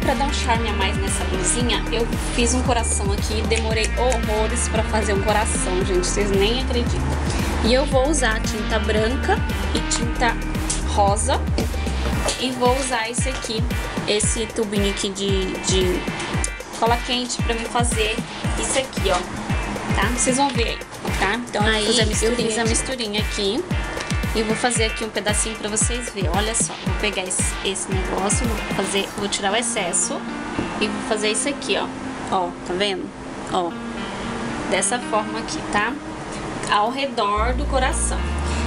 pra dar um charme a mais nessa blusinha, eu fiz um coração aqui. Demorei horrores pra fazer um coração, gente, vocês nem acreditam. E eu vou usar tinta branca e tinta rosa. E vou usar esse aqui, esse tubinho aqui de cola quente pra me fazer isso aqui, ó. Tá? Vocês vão ver aí, tá? Então aí, eu fiz a misturinha aqui. E vou fazer aqui um pedacinho pra vocês verem. Olha só, vou pegar esse negócio, vou tirar o excesso e vou fazer isso aqui, ó. Ó, tá vendo? Ó, dessa forma aqui, tá? Ao redor do coração.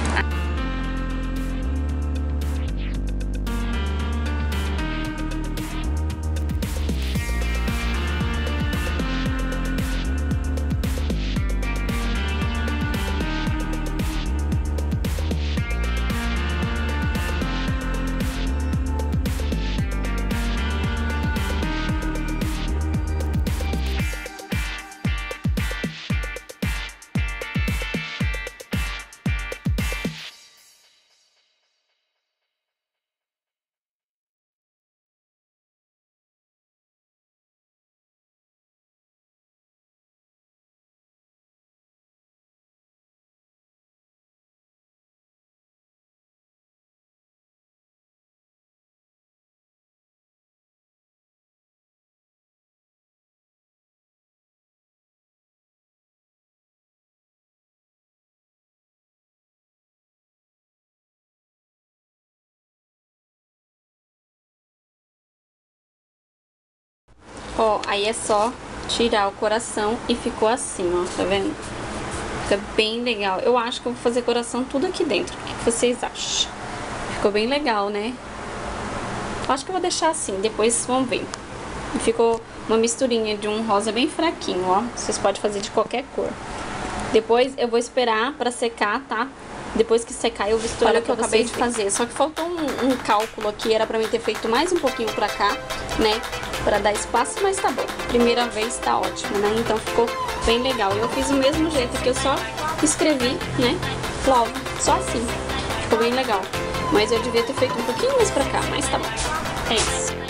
Ó, aí é só tirar o coração e ficou assim, ó, tá vendo? Fica bem legal. Eu acho que eu vou fazer coração tudo aqui dentro. O que vocês acham? Ficou bem legal, né? Eu acho que eu vou deixar assim, depois vão ver. E ficou uma misturinha de um rosa bem fraquinho, ó. Vocês podem fazer de qualquer cor. Depois eu vou esperar pra secar, tá? Depois que secar eu misturo. Olha o que eu acabei de fazer. Só que faltou um cálculo aqui, era pra mim ter feito mais um pouquinho pra cá, né? Pra dar espaço, mas tá bom. Primeira vez tá ótimo, né? Então ficou bem legal. Eu fiz o mesmo jeito que eu só escrevi, né? Love, só assim. Ficou bem legal. Mas eu devia ter feito um pouquinho mais pra cá, mas tá bom. É isso.